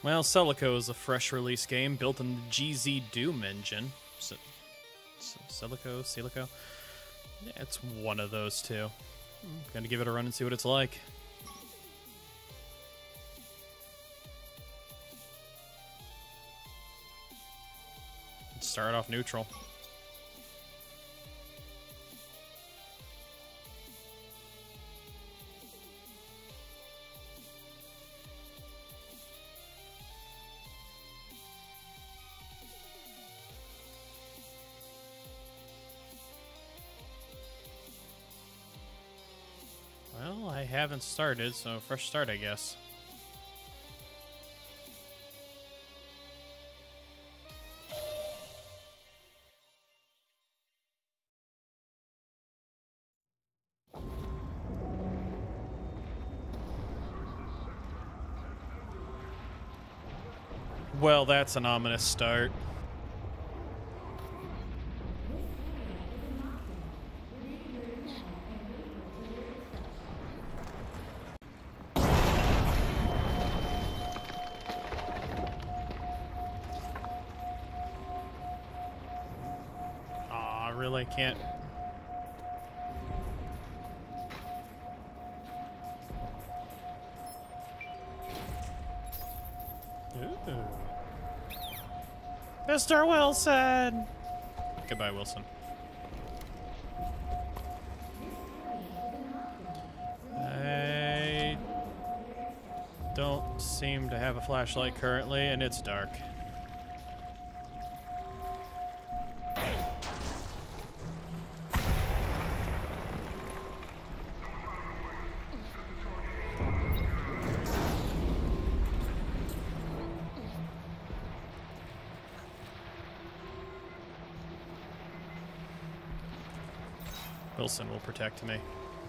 Well, Selaco is a fresh release game built in the GZDoom engine. Selaco? Yeah, it's one of those two. Gonna give it a run and see what it's like. Let's start off neutral. Well, I haven't started, so fresh start, I guess. Well, that's an ominous start. Really can't. Ooh. Mr. Wilson! Goodbye, Wilson. I don't seem to have a flashlight currently, and it's dark. Wilson will protect me.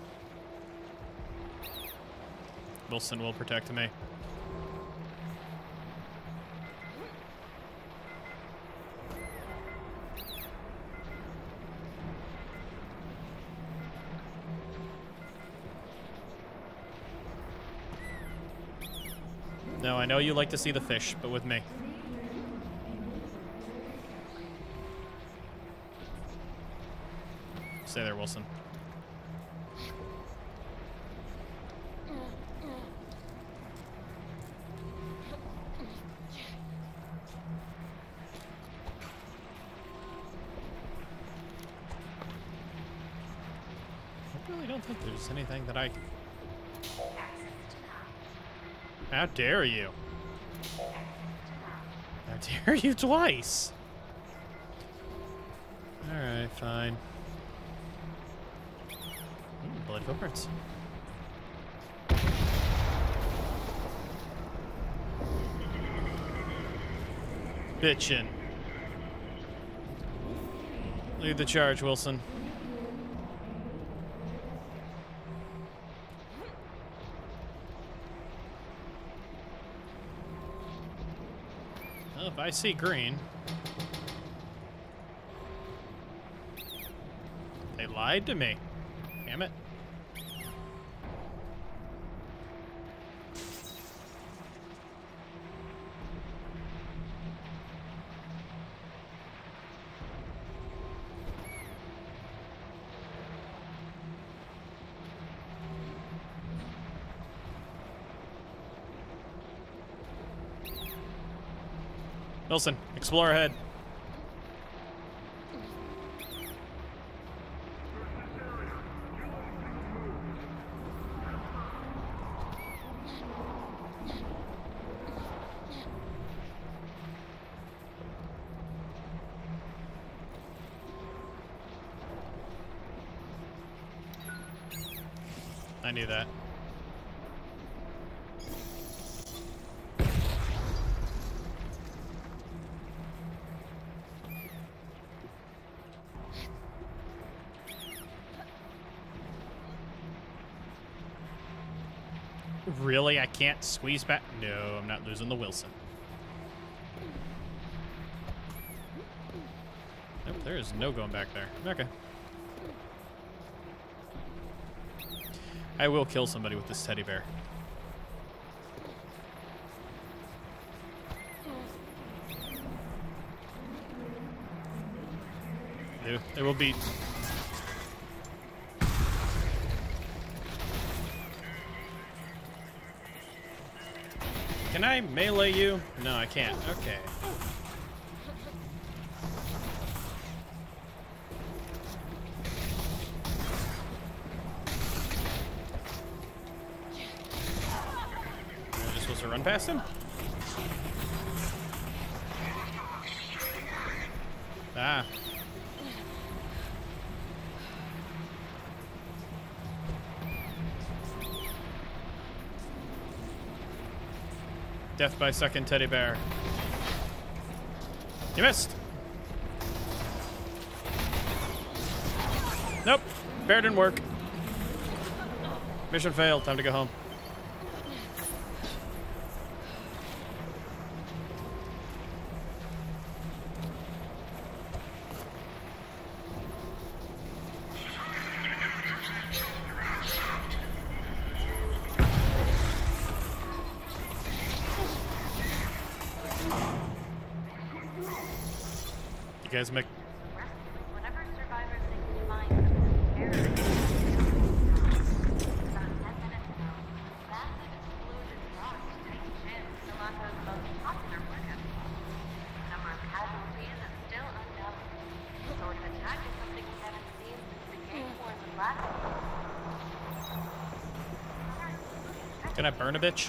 Wilson will protect me. No, I know you like to see the fish, but with me. Stay there, Wilson. I really don't think there's anything that I... How dare you? How dare you twice? Alright, fine. Bloody footprints. Bitchin'. Lead the charge, Wilson. Well, if I see green... They lied to me. Damn it. Wilson, explore ahead. I knew that. Really? I can't squeeze back? No, I'm not losing the Wilson. Nope, there is no going back there. Okay. I will kill somebody with this teddy bear. They will be. Can I melee you? No, I can't. Okay. Am I just supposed to run past him? Ah. Death by second teddy bear. You missed. Nope. Bear didn't work. Mission failed. Time to go home. You guys make. Whenever survivors think to find error, about 10 minutes ago, massive explosion rocked Titan Gym, Selaco's most popular workout spot. The number of casualties is still unknown. This sort of attack is something we haven't seen since the game wars of last year. Can I burn a bitch?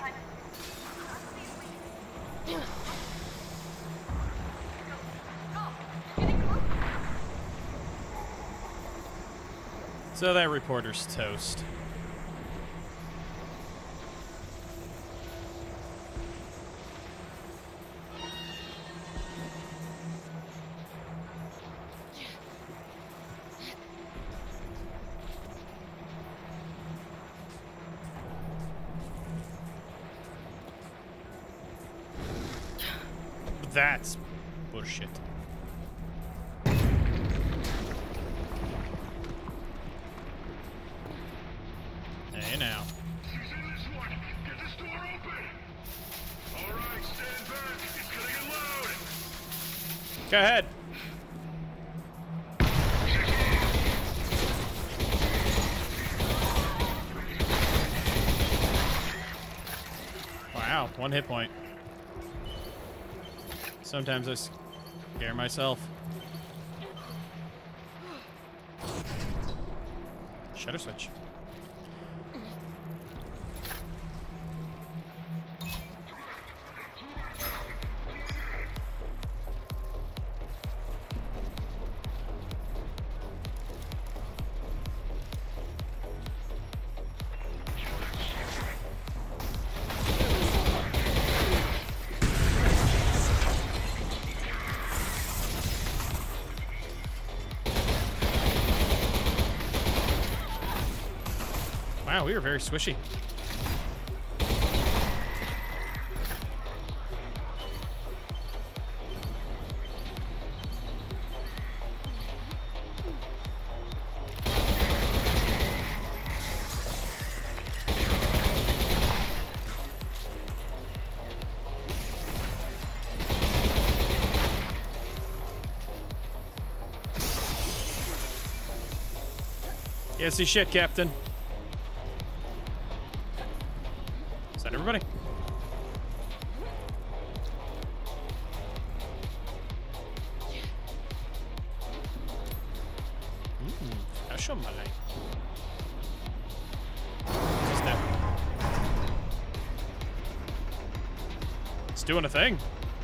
So that reporter's toast. That's bullshit. Hey now. He's in this one. Get this door open. All right, stand back. It's gonna get loud. Go ahead. Wow, 1 hit point. Sometimes I scare myself. Shutter switch. Wow, we were very swishy. Yeah, see shit, Captain. Is that everybody? Special Malay. What's that? It's doing a thing.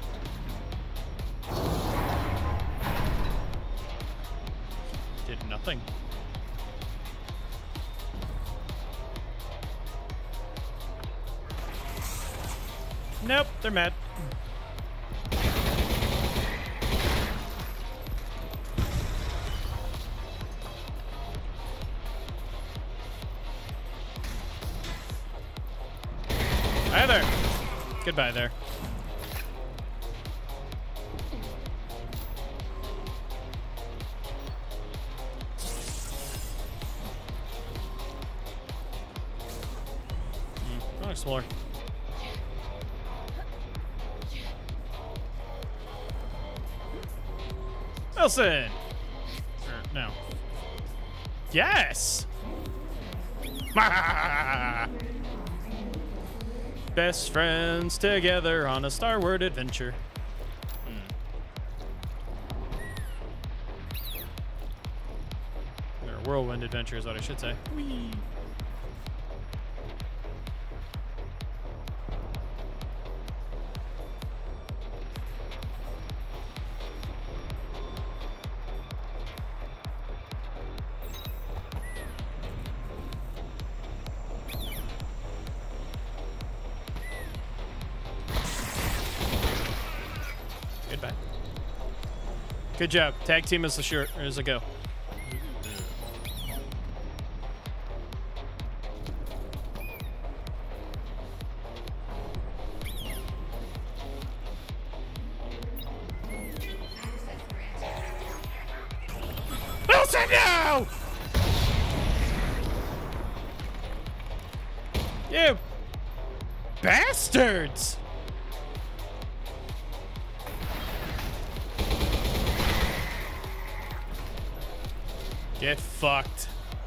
Did nothing. Nope, they're mad. Hi there. Goodbye there. I'll explore. Wilson! Yes! Best friends together on a starward adventure. Or a whirlwind adventure is what I should say. Whee! Goodbye. Good job. Tag team is a go. Wilson, no! You bastards! Get fucked.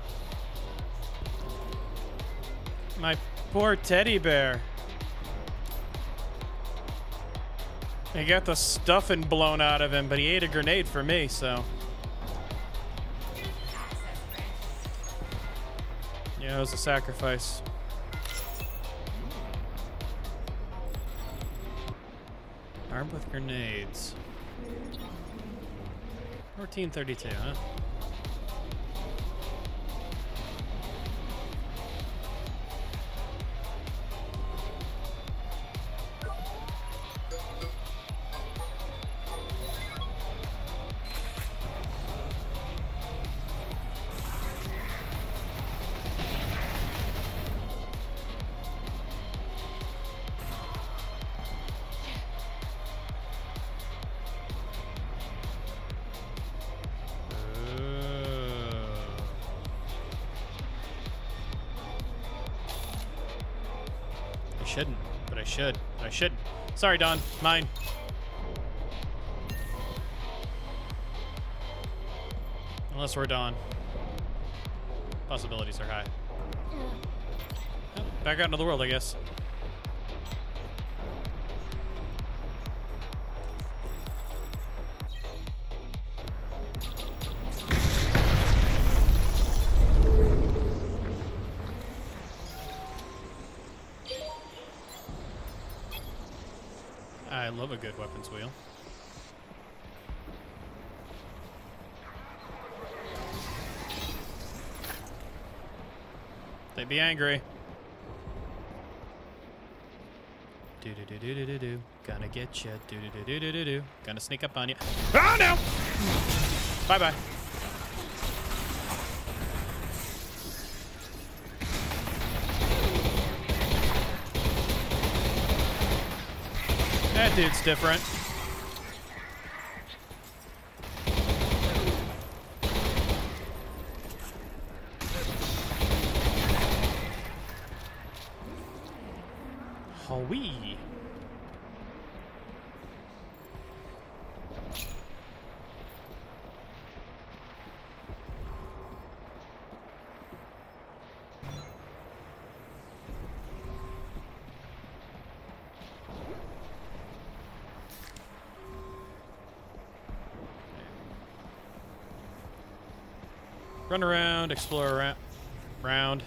My poor teddy bear. He got the stuffing blown out of him, but he ate a grenade for me, so. Yeah, it was a sacrifice. Armed with grenades. 1432, huh? Shouldn't, but I should. I shouldn't. Sorry, Don. Mine. Unless we're Don. Possibilities are high. Oh, back out into the world, I guess. I love a good weapons wheel. They'd be angry. Do do do do do do do. Gonna get you. Do do do do do do do. Gonna sneak up on you. Oh no! Bye bye. That dude's different. Howee. Run around, explore around.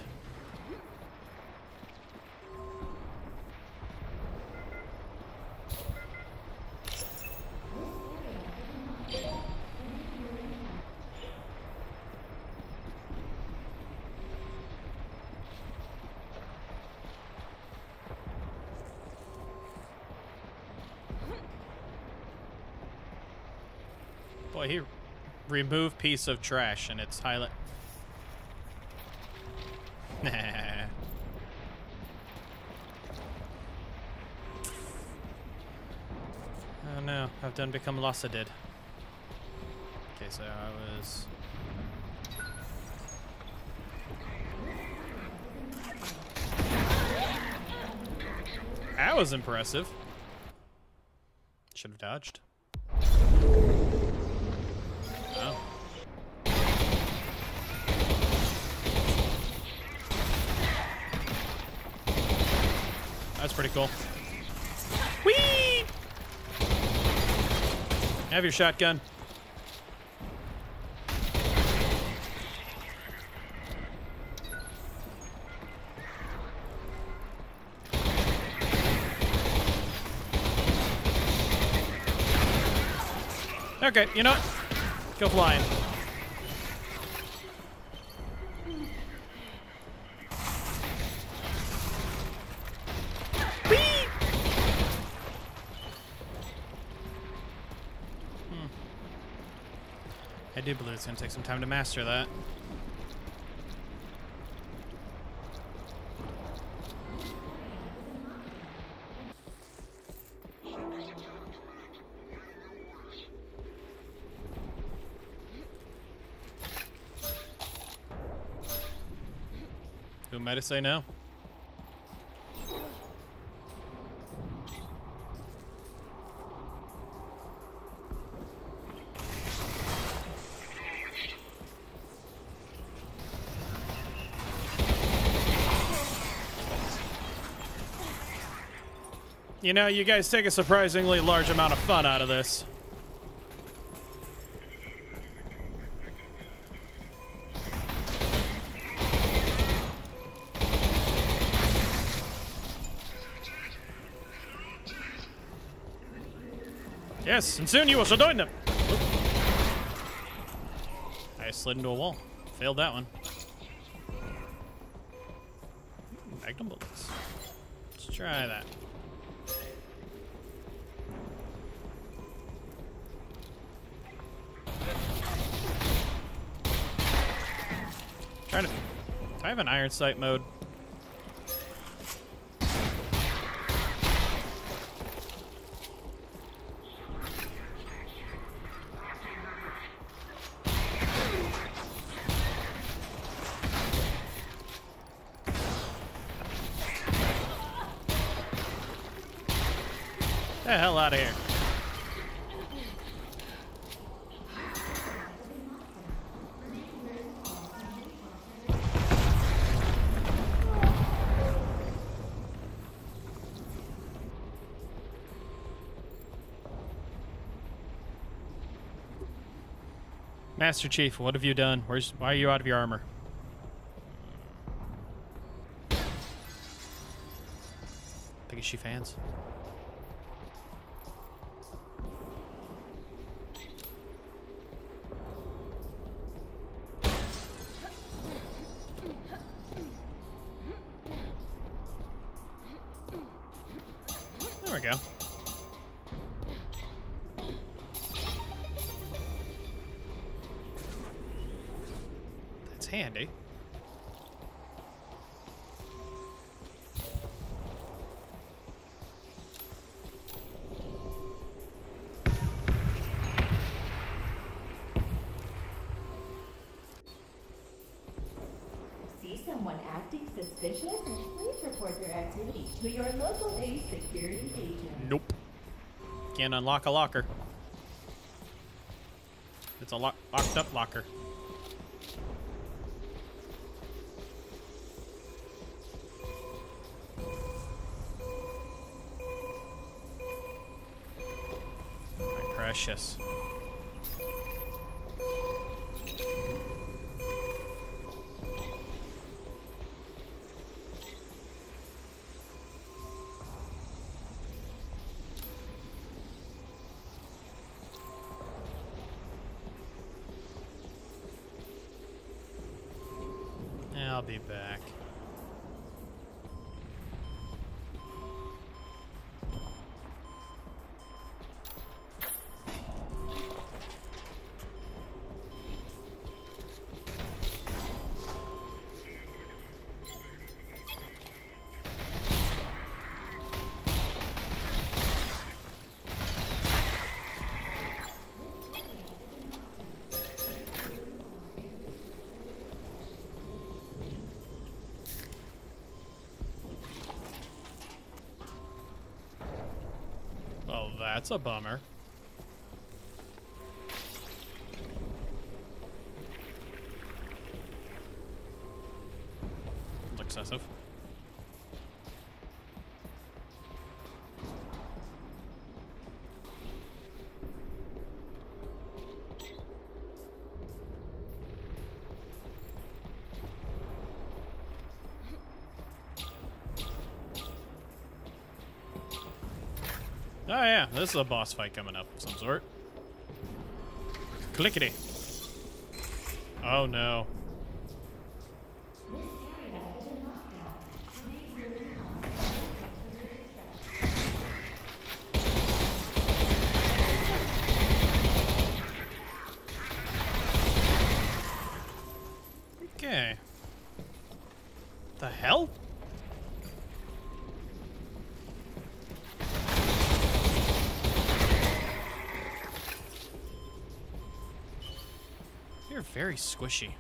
Boy, he remove piece of trash and it's highlight. Nah. Oh no, I've done become Lossadid. Okay, so I was. That was impressive. Should have dodged. Oh. pretty cool. Whee! Have your shotgun. Okay, you know what? Go flying. Whee! I do believe it's gonna take some time to master that. Who might I say no? You know, you guys take a surprisingly large amount of fun out of this. Yes, and soon you will join them. Oop. I slid into a wall. Failed that one. Magnum bullets. Let's try that. Trying to. Do I have an iron sight mode? Get the hell out of here. Master Chief, what have you done? Why are you out of your armor? I think it's she fans. There we go. That's handy. See someone acting suspicious? Please report their activity to your local A security agent. Nope. Can't unlock a locker. It's a locked up locker. My precious. I'll be back. Well, that's a bummer. Excessive. Oh yeah, this is a boss fight coming up of some sort. Clickety. Oh no. Okay. The hell? You're very squishy.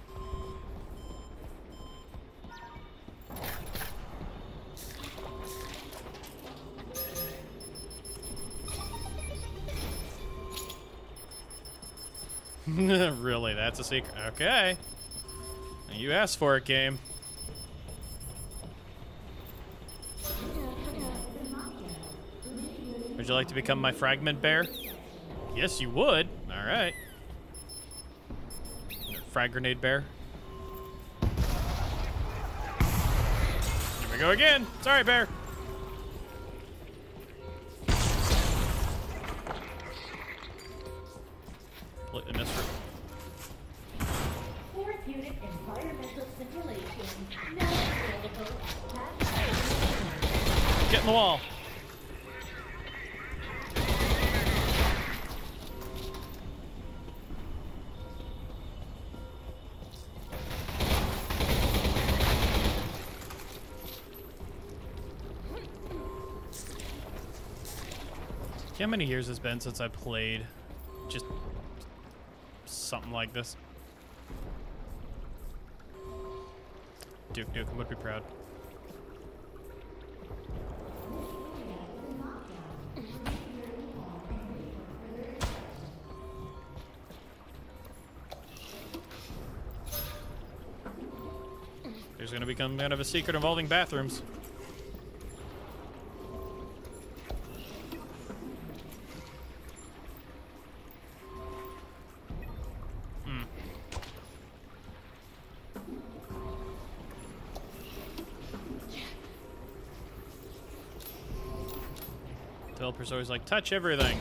Really, that's a secret. Okay. You asked for it, game. Would you like to become my fragment bear? Yes, you would. All right. Frag grenade bear. Here we go again. Sorry, bear. Completely missed her. Therapeutic environmental simulation. Now available at Pathfinder. Get in the wall. See how many years it's been since I played just something like this? Duke Nukem would be proud. There's gonna become kind of a secret involving bathrooms. Developers always like, touch everything.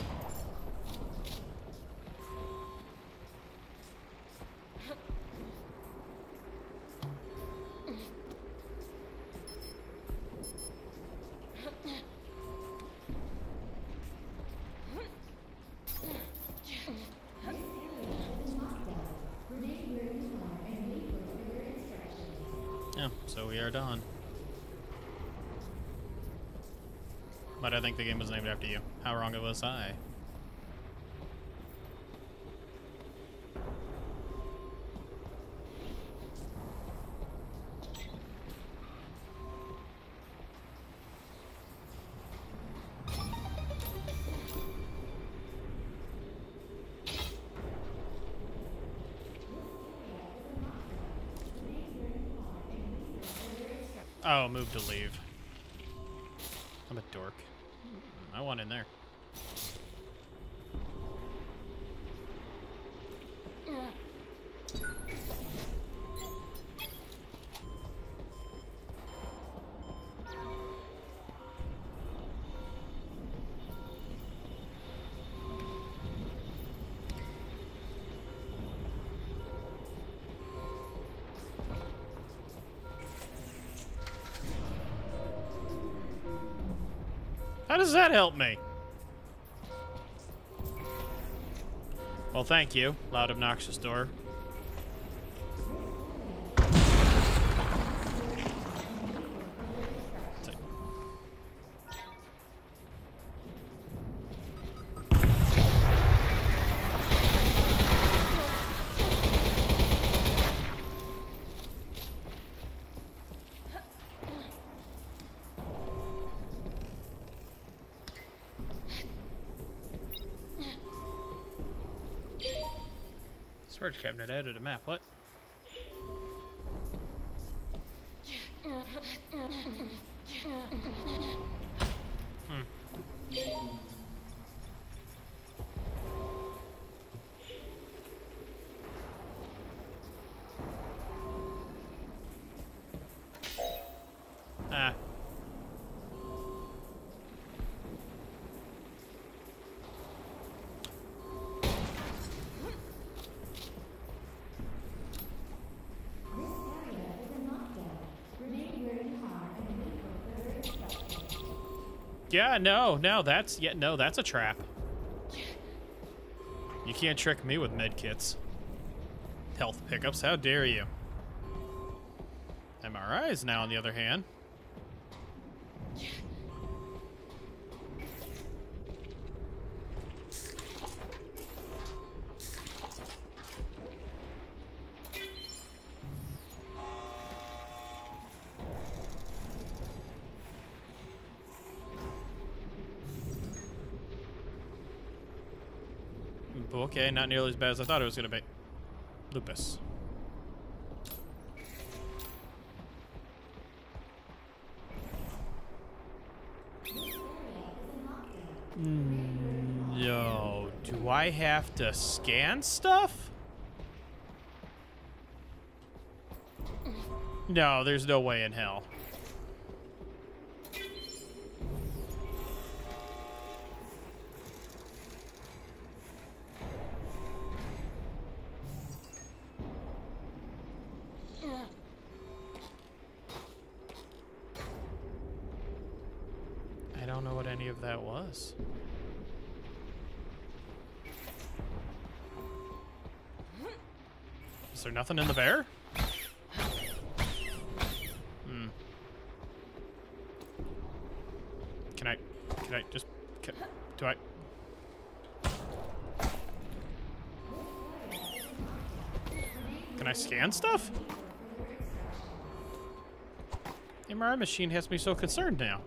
Yeah, so we are done. But I think the game was named after you. How wrong was I? Oh, move to leave. I'm a dork. I want in there. How does that help me? Well, thank you, loud, obnoxious door. Storage cabinet added a map. What? Yeah, no, that's that's a trap. You can't trick me with med kits. Health pickups, how dare you? MRIs now, on the other hand. Okay, not nearly as bad as I thought it was going to be. Lupus. No. Do I have to scan stuff? No, there's no way in hell. I don't know what any of that was. Is there nothing in the bear? Hmm. Can I just, do I? Can I scan stuff? The MRI machine has me so concerned now.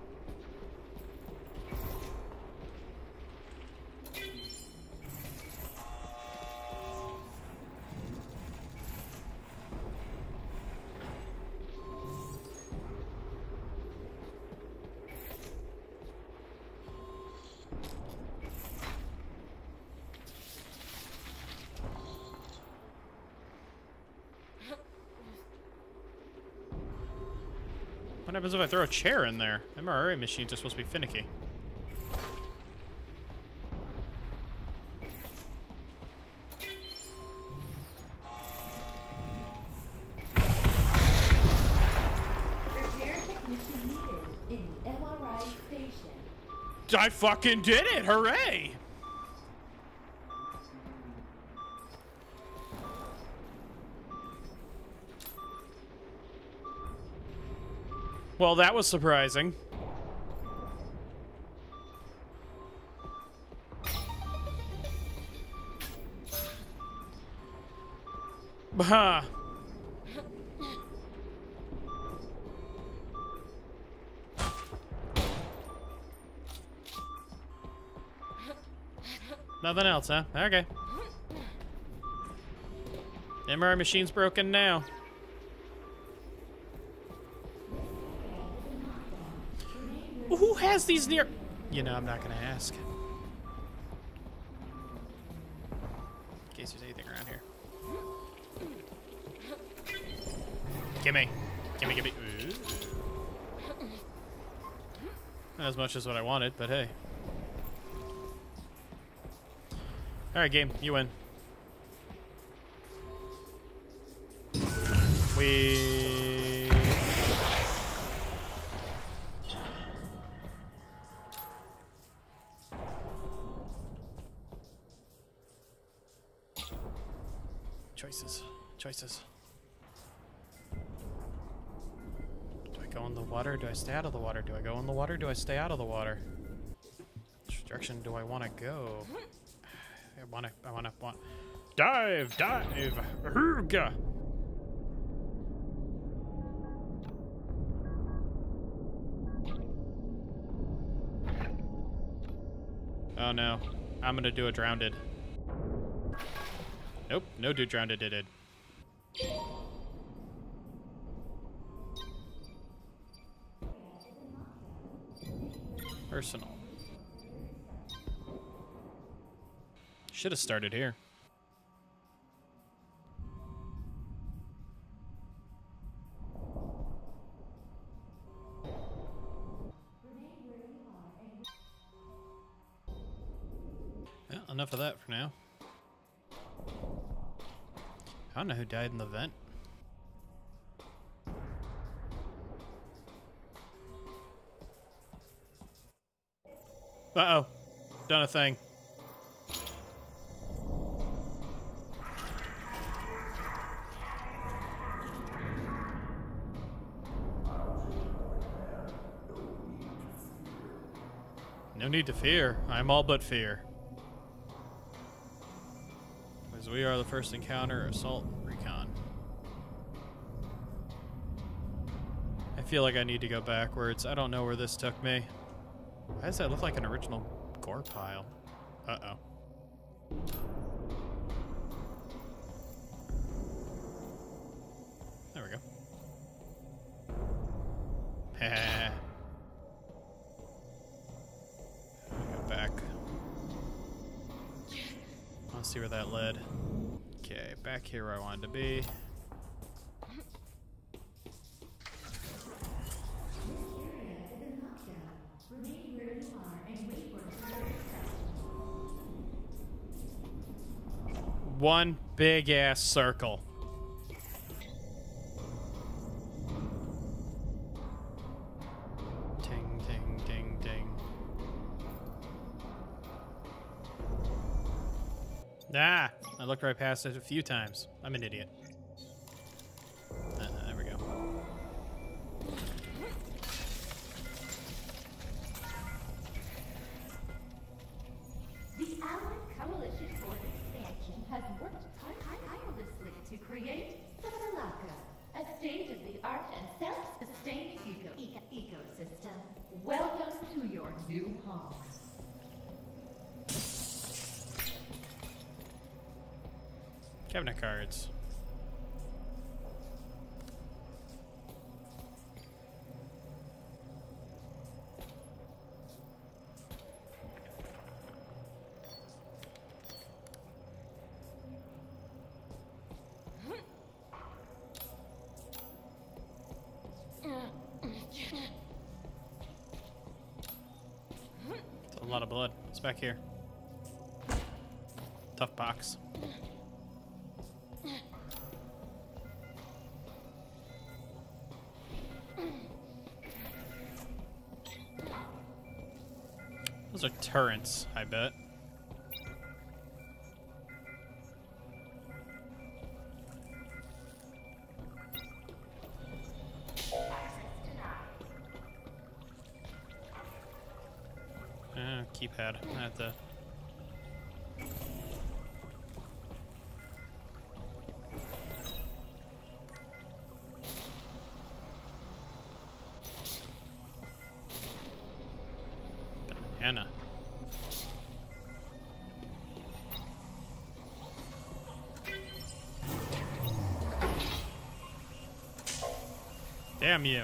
What happens if I throw a chair in there? MRI machines are supposed to be finicky. Repair technician needed in the MRI station. I fucking did it! Hooray! Well, that was surprising. Bah. Nothing else, huh? Okay. MRI machine's broken now. Who has these near? You know, I'm not gonna ask. In case there's anything around here. Gimme. Gimme, gimme. Ooh. Not as much as what I wanted, but hey. Alright, game. You win. Choices. Do I go in the water? Do I stay out of the water? Do I go in the water? Do I stay out of the water? Which direction do I want to go? I want. Dive! Urga! Oh no. I'm gonna do a drowned. Nope, no dude drowned did it. Personal. Should have started here. Well, enough of that for now. I don't know who died in the vent. Uh-oh. Done a thing. No need to fear. I'm all but fear. As we are the first encounter, assault, recon. I feel like I need to go backwards. I don't know where this took me. Why does that look like an original gore pile? Uh-oh. There we go. Heh. Go back. Let's see where that led. Okay, back here where I wanted to be. One big ass circle. Ting, ting, ting, ting. Ah! I looked right past it a few times. I'm an idiot. There we go. The Allied Coalition for Expansion has worked tirelessly to create Selaco, a state-of-the-art and self-sustaining ecosystem. Welcome to your new home. Cabinet cards. That's a lot of blood. It's back here. Tough box. Those are turrets, I bet. Keypad. I have to. Banana. Damn you.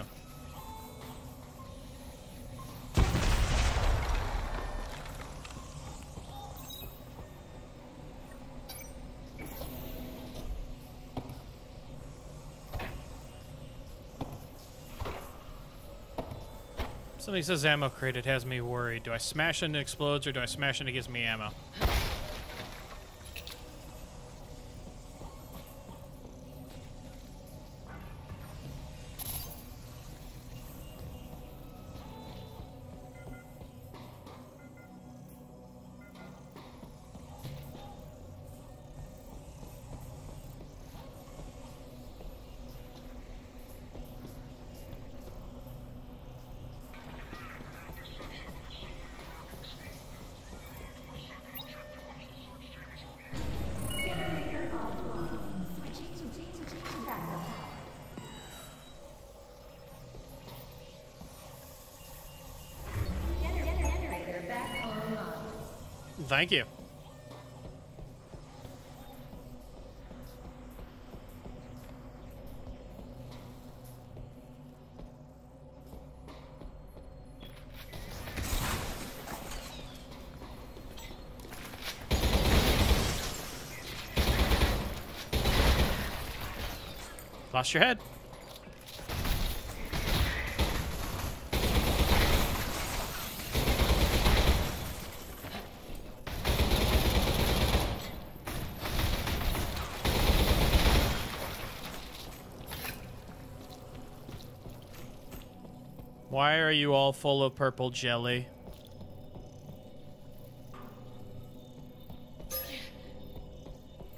Somebody says ammo crate, it has me worried. Do I smash it and it explodes, or do I smash it and it gives me ammo? Thank you. Lost your head. Why are you all full of purple jelly?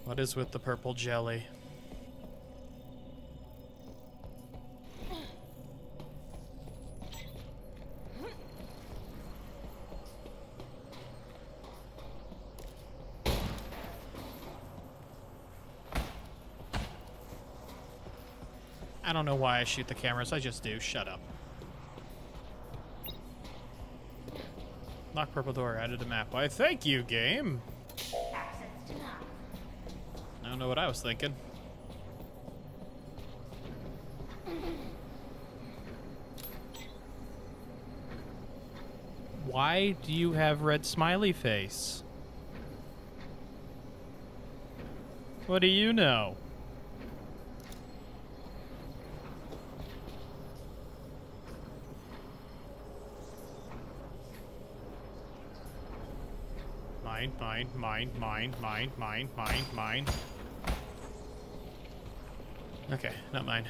What is with the purple jelly? I don't know why I shoot the cameras, I just do. Shut up. Lock purple door, added to map. Why, thank you, game. Access denied. I don't know what I was thinking. Why do you have red smiley face? What do you know? Mine. Okay, not mine.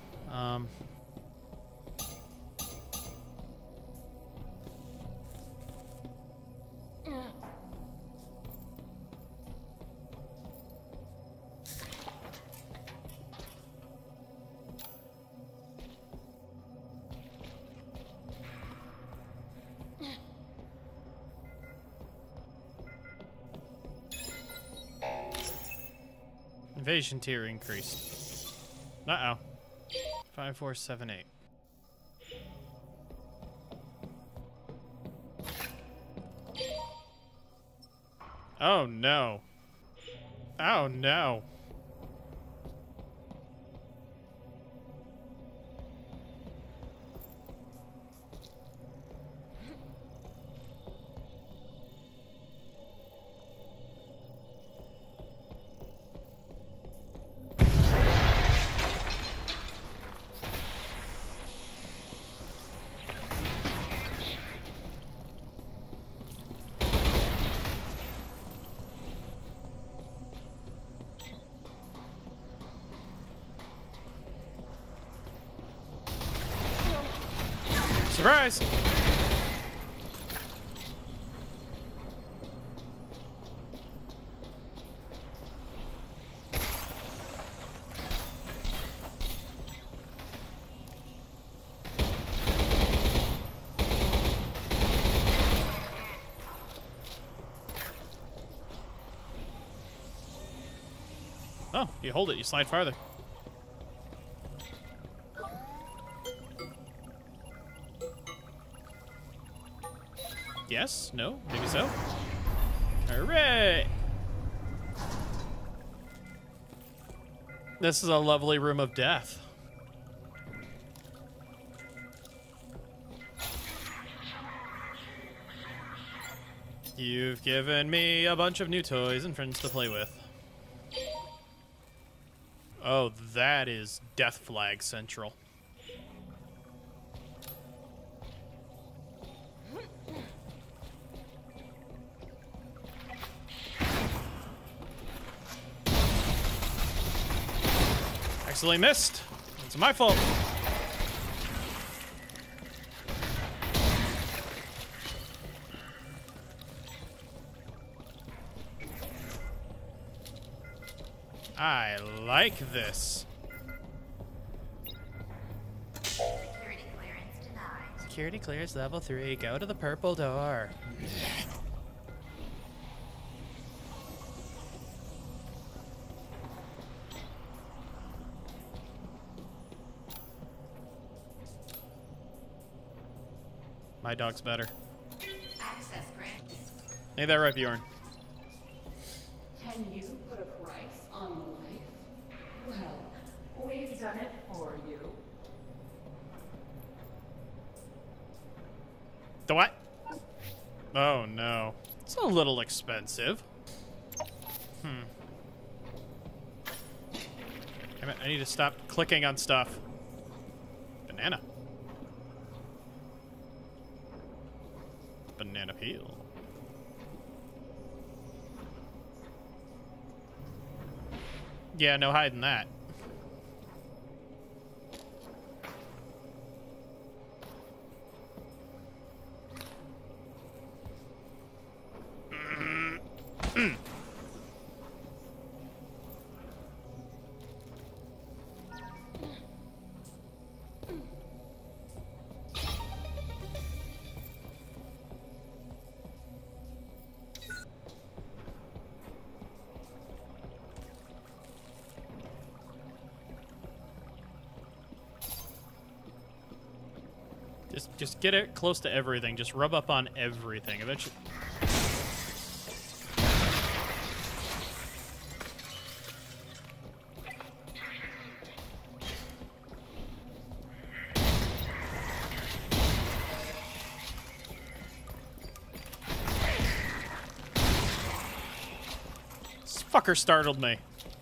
Invasion tier increased. Uh-oh. 5, 4, 7, 8. Oh no. Oh no. Surprise! Oh, you hold it, you slide farther. Yes? No? Maybe so? Hooray! This is a lovely room of death. You've given me a bunch of new toys and friends to play with. Oh, that is Death Flag Central. Accidentally missed. It's my fault. I like this. Security clearance denied. Security clears level 3. Go to the purple door. My dog's better. Access granted. Ain't that right, Bjorn? Can you put a price on life? Well, we've done it for you. The what? Oh no. It's a little expensive. Damn it, I need to stop clicking on stuff. Banana. Banana peel. Yeah, no hiding that. Just get it close to everything. Just rub up on everything. Eventually. This fucker startled me.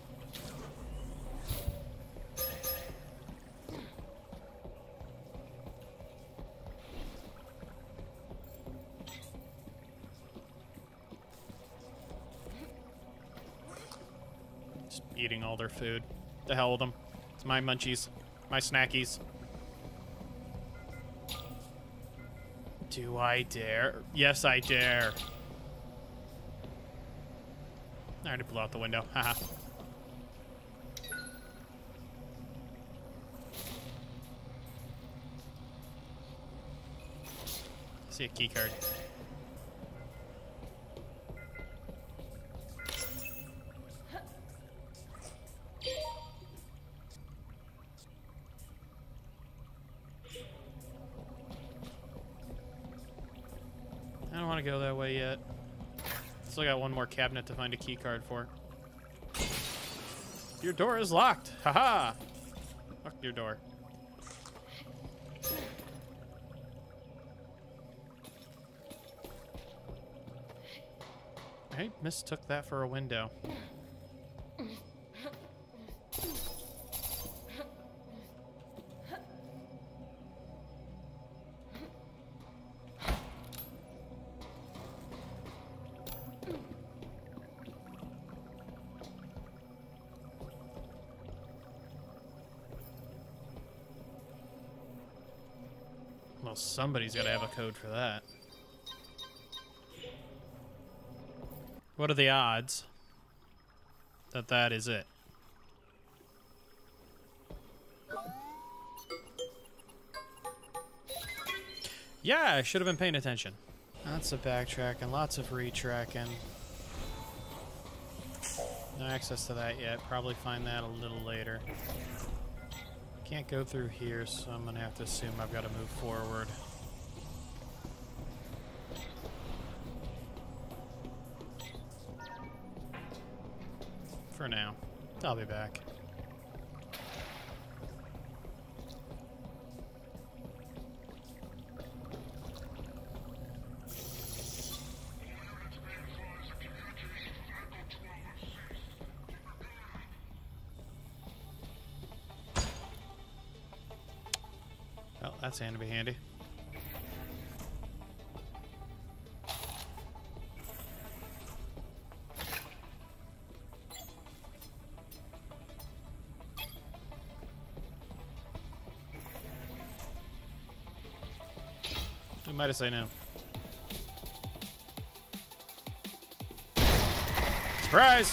Eating all their food. The hell with them. It's my munchies. My snackies. Do I dare? Yes, I dare. I already blew out the window. Haha. See a key card. I don't want to go that way yet. Still got one more cabinet to find a key card for. Your door is locked. Haha. Fuck your door. I mistook that for a window. Well, somebody's got to have a code for that. What are the odds that that is it? Yeah, I should have been paying attention. Lots of backtracking, lots of retracking. No access to that yet. Probably find that a little later. Can't go through here, so I'm gonna have to assume I've got to move forward. For now. I'll be back. Well, that's going to be handy. We might have said no. Surprise!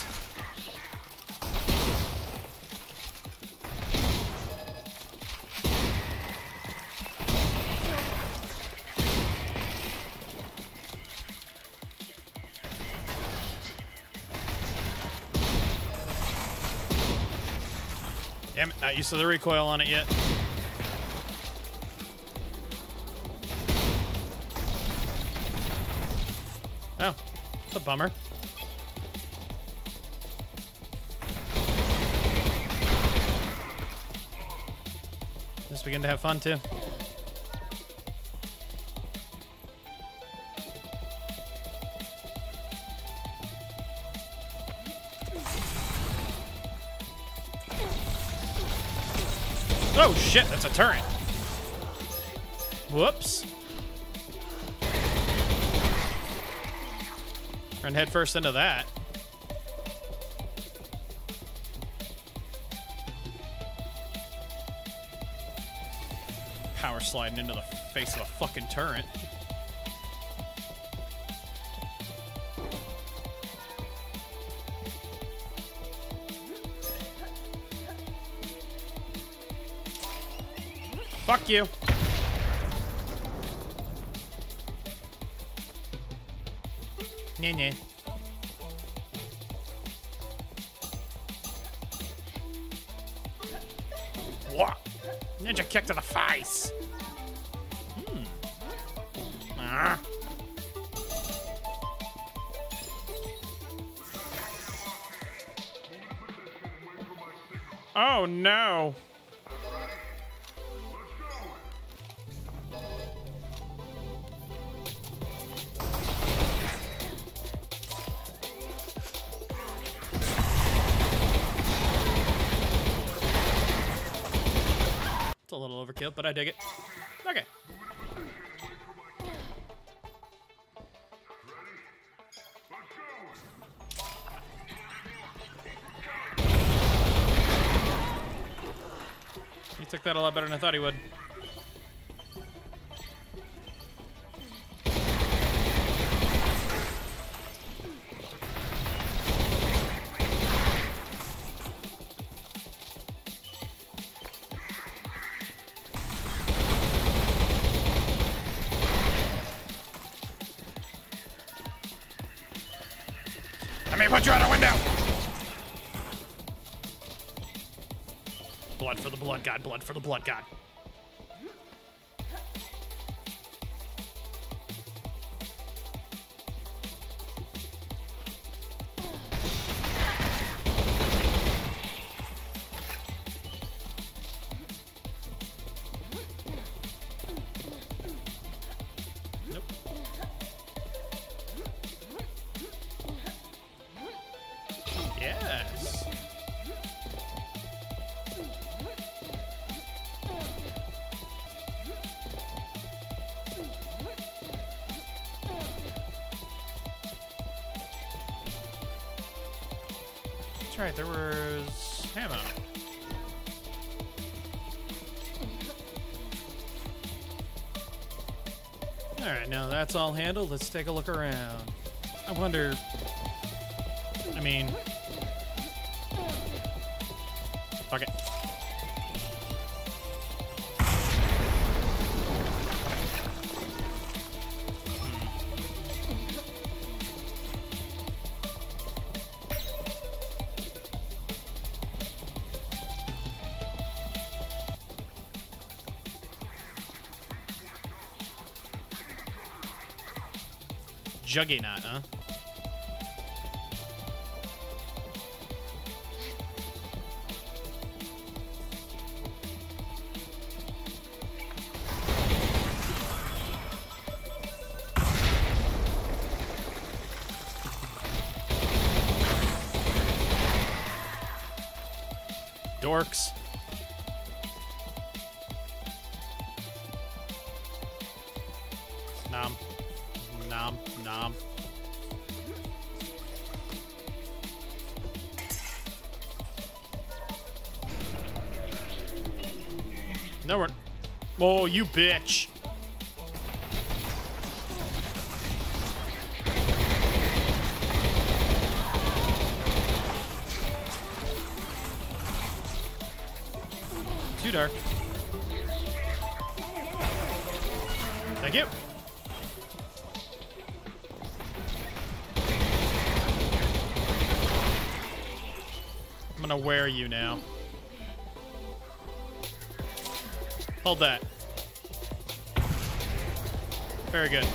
Damn it, not used to the recoil on it yet. Oh, that's a bummer. Just begin to have fun too. Oh shit, that's a turret. Whoops. Run head first into that. Power sliding into the face of a fucking turret. Fuck you. Nah, nah. What? Ninja kick to the face. Hmm. Ah. Oh no. It's a little overkill, but I dig it. Okay. He took that a lot better than I thought he would. Let me put you out a window! Blood for the blood god, blood for the blood god. Nope. Yes. That's right, there was ammo. Alright, now that's all handled. Let's take a look around. I wonder... I mean... Fuck it. Juggernaut, huh? Dorks. Nom. Nom. Nom. No, we're... Oh, you bitch. Too dark. Thank you. I'm gonna wear you now. Hold that. Very good.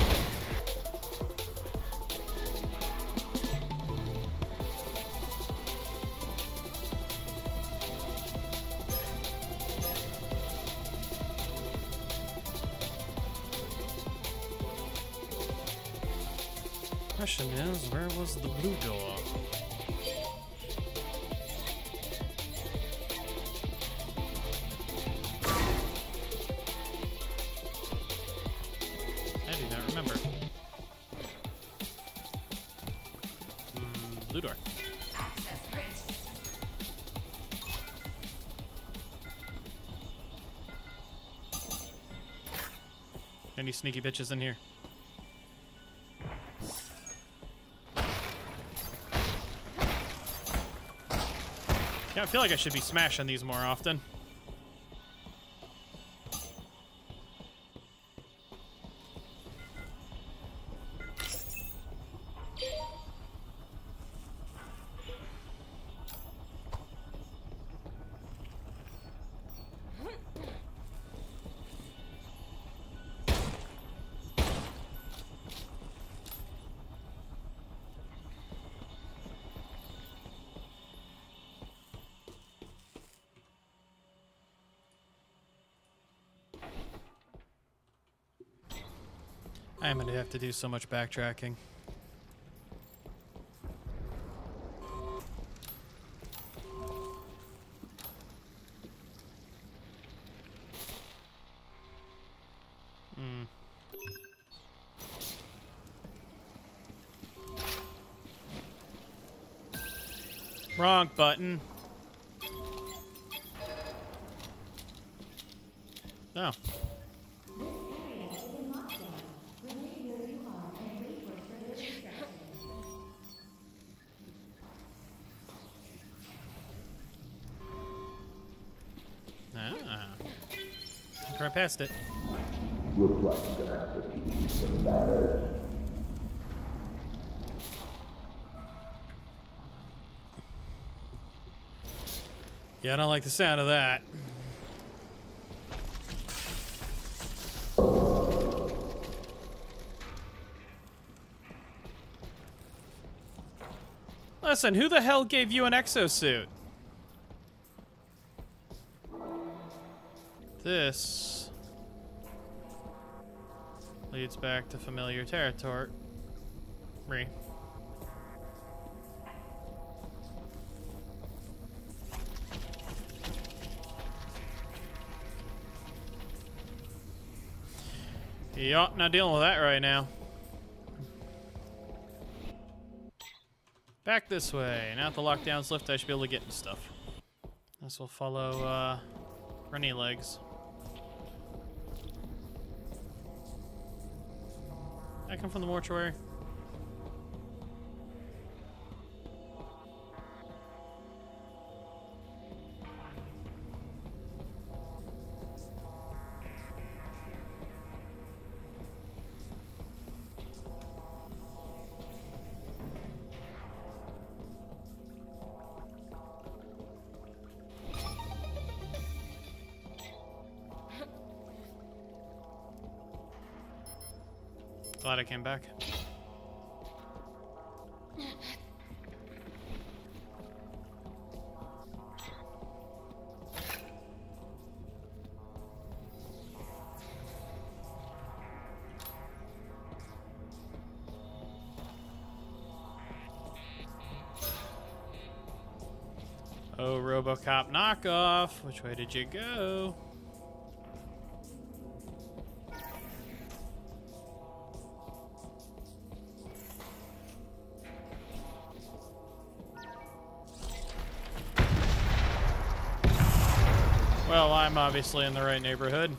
Question is, where was the blue door? I do not remember. Blue door. Any sneaky bitches in here? Yeah, I feel like I should be smashing these more often. I'm gonna have to do so much backtracking. Wrong button. No. Ah. Look right past it. Looks like you're gonna have to keep some matters. Yeah, I don't like the sound of that. Listen, who the hell gave you an exosuit? This leads back to familiar territory. Yup, not dealing with that right now. Back this way. Now that the lockdown's lifted, I should be able to get into stuff. This will follow runny legs. I come from the mortuary. Glad I came back. Oh, RoboCop knockoff. Which way did you go? Well, I'm obviously in the right neighborhood.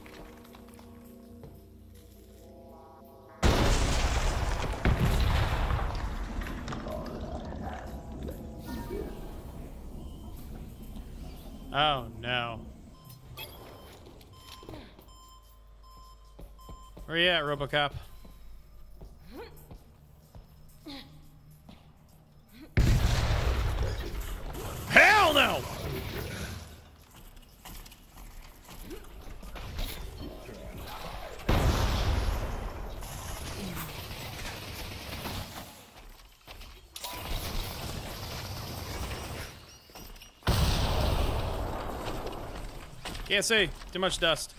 Oh, no. Where you at, RoboCop? Hell no! Can't see. Too much dust.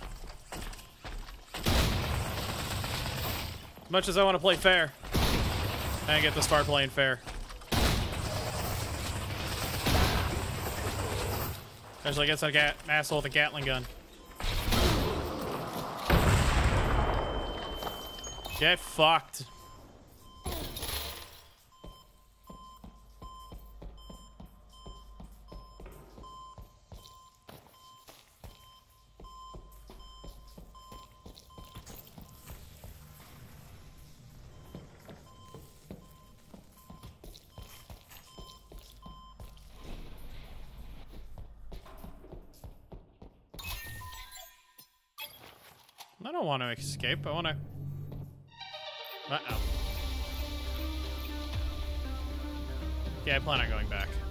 As much as I want to play fair, I didn't get this far playing fair. Especially against an asshole with a Gatling gun. Get fucked. I don't want to escape. I want to... Uh-oh. Yeah, I plan on going back.